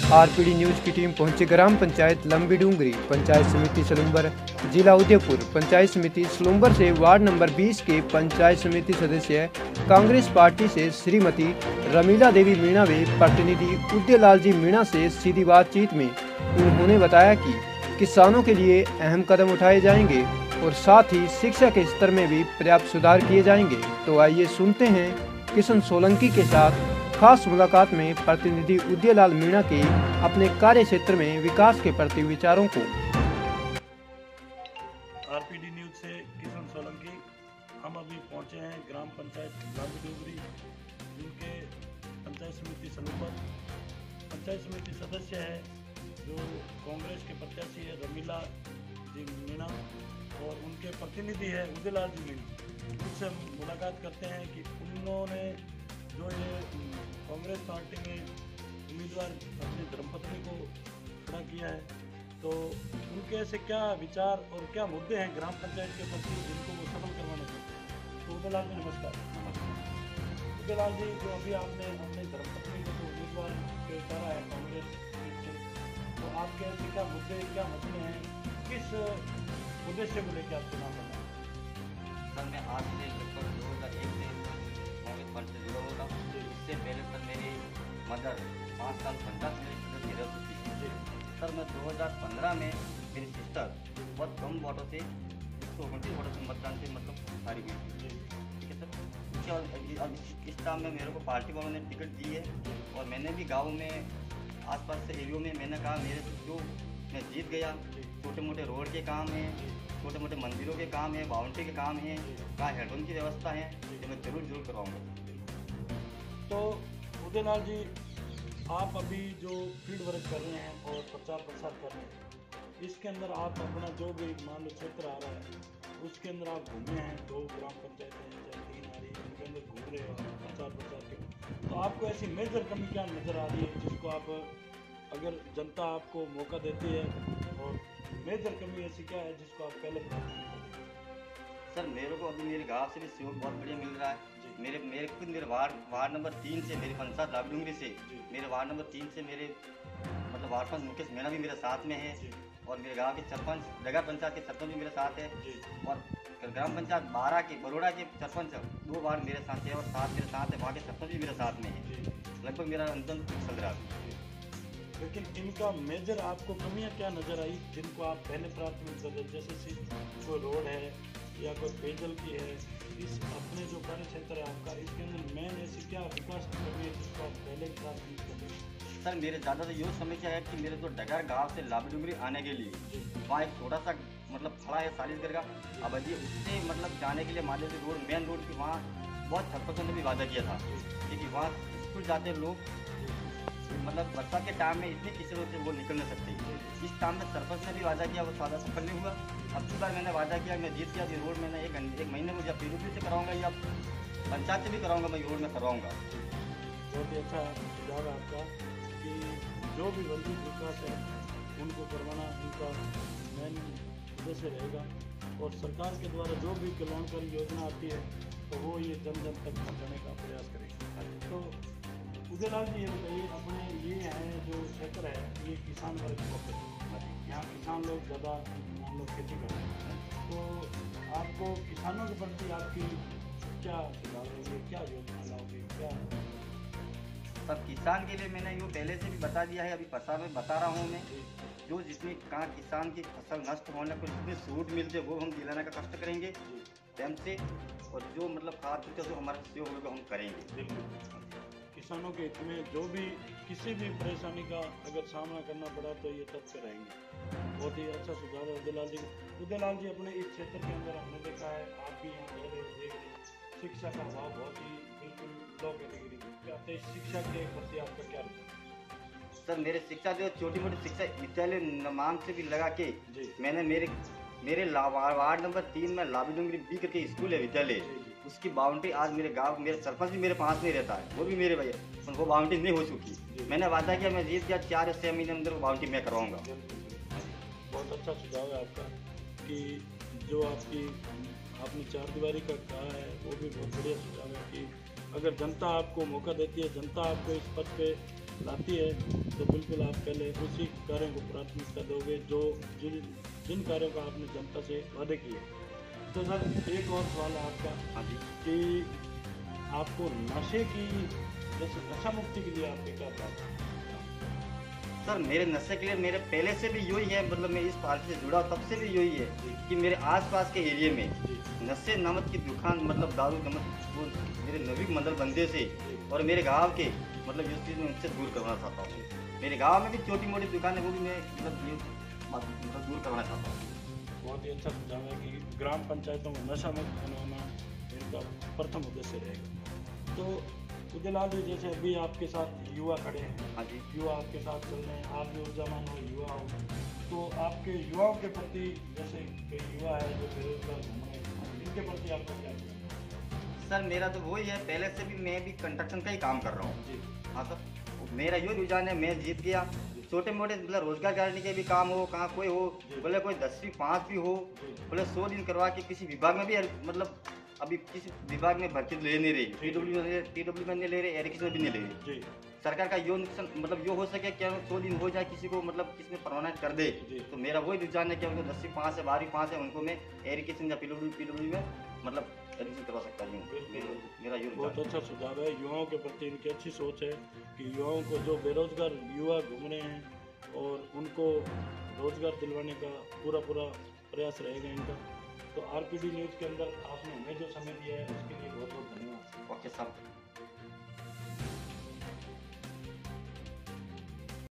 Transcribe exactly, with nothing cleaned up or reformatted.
RPD news की team पहुंची ग्राम पंचायत लंबी डूंगरी, पंचायत समिति सलूम्बर, जिला उदयपुर। पंचायत समिति सलूम्बर से वार्ड नंबर बीस के पंचायत समिति सदस्य कांग्रेस पार्टी से श्रीमती रमीला देवी मीणा व प्रतिनिधि उदयलाल जी मीणा से सीधी बातचीत में उन्होंने बताया कि किसानों के लिए अहम कदम उठाए जाएंगे और साथ ही शिक्षा के स्तर में भी पर्याप्त सुधार किए जाएंगे। तो आइए सुनते हैं किशन सोलंकी के साथ खास मुलाकात में प्रतिनिधि उदयलाल मीणा के अपने कार्य क्षेत्र में विकास के प्रति विचारों को। आरपीडी न्यूज से किशन सोलंकी। हम अभी पहुंचे हैं ग्राम पंचायत लंबी डूंगरी, जिनके पंचायत समिति सलूम्बर पंचायत समिति सदस्य है जो कांग्रेस के प्रत्याशी है रमीला जी मीणा, और उनके प्रतिनिधि है उदयलाल जी मीणा। उनसे मुलाकात करते हैं कि उन्होंने जो ये कांग्रेस पार्टी में उम्मीदवार अपनी धर्मपत्नी को खड़ा किया है, तो उनके ऐसे क्या विचार और क्या मुद्दे हैं ग्राम पंचायत के प्रति जिनको वो सफल करवाना चाहते हैं। तो उदयलाल जी नमस्कार। उदयलाल जी, जो अभी आपने अपने धर्मपत्नी को जो उम्मीदवार के उतारा है कांग्रेस से, तो आपके ऐसे क्या मुद्दे क्या मसले हैं, किस उद्देश्य को लेकर आप चुनाव करना है? सर, मैं आज से लगभग दो हज़ार एक से कांग्रेस पार्टी से जुड़ा होगा। इससे पहले सर मेरी मदर पाँच साल पंचायत में सदस्य रह चुकी थी। सर, मैं दो हज़ार पंद्रह में मेरी सिस्टर बहुत कम वोटों से एक सौ उनतीस वोटों से मतदान से मतलब हारी गई थी। ठीक है सर, उसके बाद अब इस टाइम में मेरे को पार्टी वालों ने टिकट दी है, और मैंने भी गाँव में आसपास के एरियो में मैंने कहा मेरे जो मैं जीत गया, छोटे मोटे रोड के काम हैं, छोटे मोटे मंदिरों के काम हैं, बाउंड्री के काम हैं, कहाँ हेडरोन की व्यवस्था है, ये मैं जरूर जरूर करवाऊँगा। तो उदयलाल जी, आप अभी जो फील्ड वर्क कर रहे हैं और प्रचार प्रसार कर रहे हैं, इसके अंदर आप अपना जो भी मान लो क्षेत्र आ रहा है उसके अंदर आप घूमे हैं, दो ग्राम पंचायतें हैं चाहे तीन आ रही है, उनके अंदर घूम रहे हो प्रचार प्रसार के, तो आपको ऐसी मेजर कमी क्या नज़र आ रही है जिसको आप, अगर जनता आपको मौका देती है, और मेजर कमी ऐसी क्या है जिसको आप पहले प्राप्त करें? सर, मेरे को अभी मेरे गाँव से भी सहयोग बहुत बढ़िया मिल रहा है। मेरे मेरे खुद मेरे वार्ड वार्ड नंबर तीन से, मेरी पंचायत लाभ डूंगरी से, मेरे वार्ड नंबर तीन से मेरे मतलब वार्ड पंच मुकेश मीणा भी मेरे साथ में है, और मेरे गांव के सरपंच नगर पंचायत के सरपंच भी मेरे साथ है, और ग्राम पंचायत बारह के बड़ोड़ा के सरपंच दो वार्ड मेरे साथ है, और साथ मेरे साथ है वहाँ के सरपंच भी मेरे साथ में है। लगभग मेरा अंतिम चल रहा है। लेकिन इनका मेजर आपको कमियां क्या नज़र आई जिनको आप पहले प्राथमिकता दें, जैसे कोई रोड है या कोई पेयजल की है, इस अपने जो कार्य क्षेत्र है आपका, इसके अंदर मेन ऐसी क्या विकास की कमी है जिसको आप पहले प्राथमिकता दें? सर, मेरे ज़्यादातर ये समस्या है कि मेरे जो डगर गांव से लाभ डूंगरी आने के लिए वहाँ एक छोटा सा मतलब खड़ा है चालीसगढ़ का, अब अभी उससे मतलब जाने के लिए मान लीजिए रोड मेन रोड की वहाँ बहुत सरपंचों ने भी वादा किया था, क्योंकि वहाँ स्कूल जाते लोग मतलब बरसात के टाइम में इतनी किचड़ों से वो निकल नहीं सकते। इस टाइम में सरपंच ने भी वादा किया, वो वादा सफल नहीं हुआ। अब की बार मैंने वादा किया, मैं जीत गया, ये रोड मैंने एक एक महीने में जब पीडब्ल्यू से कराऊंगा या पंचायत से भी कराऊंगा, मैं रोड में करवाऊंगा। बहुत ही अच्छा सुझाव है आपका कि जो भी वंचित विकास है उनको करवाना इनका मेन उद्देश्य रहेगा, और सरकार के द्वारा जो भी कल्याणकारी योजना आती है तो वो ये जन जन तक पहुँचाने का प्रयास करेगा। तो उदयलाल जी, ये बताइए, अपने ये है जो क्षेत्र है ये किसान वर्ग का, यहाँ किसान लोग ज़्यादा मान लो खेती करते हैं, तो आपको किसानों के प्रति आपकी क्या सुझाव होगी, क्या योजना लाओगे, क्या? सब किसान के लिए मैंने यूँ पहले से भी बता दिया है, अभी फसल में बता रहा हूँ मैं, जो जितनी कहाँ किसान की फसल नष्ट होने को जितनी छूट मिलती है वो हम दिलाने का कष्ट करेंगे टाइम से, और जो मतलब खाद पीते जो हमारा सहयोग होगा हम करेंगे। किसानों के हित में जो भी किसी भी परेशानी का अगर सामना करना पड़ा तो ये तत्पर रहेंगे। बहुत ही अच्छा सुझाव है उदयलाल जी। उदयलाल जी, अपने इस क्षेत्र के अंदर हमने देखा है, आप भी यहाँ रह रहे देख रहे, शिक्षा का अभाव बहुत ही बिल्कुल लो कैटेगरी में, शिक्षा के प्रति आपका क्या रुझान? सर, मेरे शिक्षा जो छोटी मोटी शिक्षा विद्यालय नाम से भी लगा के मैंने मेरे मेरे वार्ड नंबर तीन में लाभी डूंगरी बी करके स्कूल है विद्यालय, उसकी बाउंड्री आज मेरे गांव मेरे सरपंच भी मेरे पास में रहता है, वो भी मेरे भैया, वो बाउंड्री नहीं हो चुकी। मैंने वादा किया मैं जीत गया, चार या छः महीने अंदर वो बाउंड्री मैं करवाऊंगा। बहुत अच्छा सुझाव है आपका कि जो आपकी आपने चार दीवारी का कहा है वो भी बहुत बढ़िया सुझाव है कि अगर जनता आपको मौका देती है, जनता आपको इस पद पे लाती है तो बिल्कुल आप पहले उसी कार्यों को प्राथमिकता दोगे जो जिन जिन कार्यों का आपने जनता से वादे किए। तो सर एक और सवाल है आपका हाँ जी। कि आपको नशे की जैसे नशा मुक्ति के लिए आपके क्या प्रावधान हैं? सर मेरे नशे के लिए मेरे पहले से भी यही है, मतलब मैं इस पार्टी से जुड़ा तब से भी यही है कि मेरे आसपास के एरिया में जी नशे नमक की दुकान, मतलब दारू नमक वो मेरे नवीक मंडल बंदे से और मेरे गांव के मतलब इस चीज़ में उनसे दूर करवाना चाहता हूँ। मेरे गांव में भी छोटी मोटी दुकान है, वो भी मैं मतलब ये मतलब दूर करवाना चाहता हूँ। बहुत ही अच्छा सुझाव है कि ग्राम पंचायतों को नशा मुक्त बनवाना इनका प्रथम उद्देश्य रहेगा। तो उदयलाल जी, जैसे अभी आपके साथ युवा खड़े हैं, हाँ जी। युवा आपके साथ चल रहे हैं, आप भी ऊर्जावान हो, युवा हो, तो आपके युवाओं के प्रति जैसे कई युवा है जो बेरोजगार घूम रहे हैं, इनके प्रति आपका क्या कहना है? सर मेरा तो वही है, पहले से भी मैं भी कंस्ट्रक्शन का ही काम कर रहा हूँ। जी हाँ सर, मेरा यो रुझान है, मैं जीत गया। छोटे मोटे मतलब रोजगार गारंटी के भी काम हो, कहाँ कोई हो, बोले कोई दसवीं पाँच भी हो, बोले सौ दिन करवा के किसी विभाग में भी मतलब अभी किसी विभाग में भर्ती ले नहीं रही, पीडब्ल्यू में पीडब्ल्यू में नहीं ले रहे, एरिक्स में भी नहीं ले रहे। जी सरकार का यो नुकसान मतलब यो हो सके क्या सौ दिन हो जाए किसी को मतलब किसमें परमानेंट कर दे, तो मेरा वही रुझान है कि उनको दसवीं पास है बारहवीं पास है उनको मैं एरिकेशन या पीडब्ल्यू पीडब्ल्यू में मतलब एडमिशन करवा सकता हूँ। मेरा यो बहुत अच्छा सुझाव है। युवाओं के प्रति इनकी अच्छी सोच है कि युवाओं को जो बेरोजगार युवा घूम रहे हैं और उनको रोजगार दिलवाने का पूरा पूरा प्रयास रहेगा इनका। तो आरपीडी न्यूज़ के अंदर आपने हमें जो समय दिया है उसके लिए बहुत बहुत धन्यवाद। Okay sir.